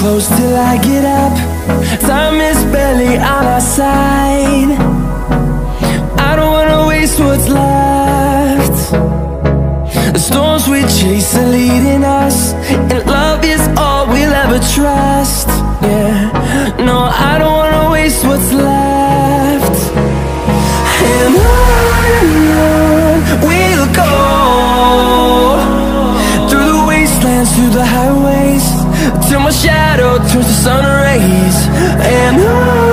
close till I get up. Time is barely on our side. I don't wanna waste what's left. The storms we chase are leading us, and love is all we'll ever trust. Yeah, no, I don't wanna waste what's left. And on we'll go, through the wastelands, through the highways, till my shadow turns to sun rays. And on